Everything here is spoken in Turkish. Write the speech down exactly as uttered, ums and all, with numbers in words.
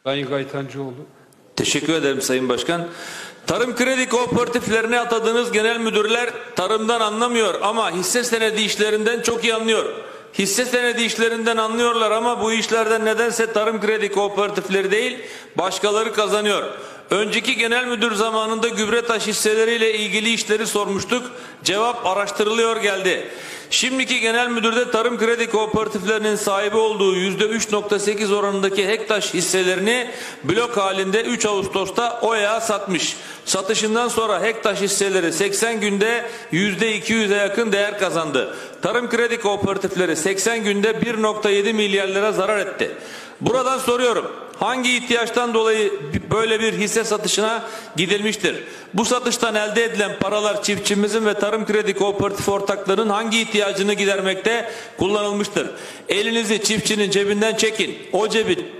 Sayın Gaytancıoğlu. Teşekkür ederim Sayın Başkan. Tarım kredi kooperatiflerine atadığınız genel müdürler tarımdan anlamıyor ama hisse senedi işlerinden çok iyi anlıyor. Hisse senedi işlerinden anlıyorlar ama bu işlerden nedense tarım kredi kooperatifleri değil başkaları kazanıyor. Önceki genel müdür zamanında Gübretaş hisseleriyle ilgili işleri sormuştuk. Cevap araştırılıyor geldi. Şimdiki genel müdürde tarım kredi kooperatiflerinin sahibi olduğu yüzde üç nokta sekiz oranındaki Hektaş hisselerini blok halinde üç Ağustos'ta Oya'ya satmış. Satışından sonra Hektaş hisseleri seksen günde yüzde iki yüze yakın değer kazandı. Tarım kredi kooperatifleri seksen günde bir nokta yedi milyar lira zarar etti. Buradan soruyorum. Hangi ihtiyaçtan dolayı böyle bir hisse satışına gidilmiştir? Bu satıştan elde edilen paralar çiftçimizin ve tarım kredi kooperatif ortaklarının hangi ihtiyacını gidermekte kullanılmıştır? Elinizi çiftçinin cebinden çekin. O cebin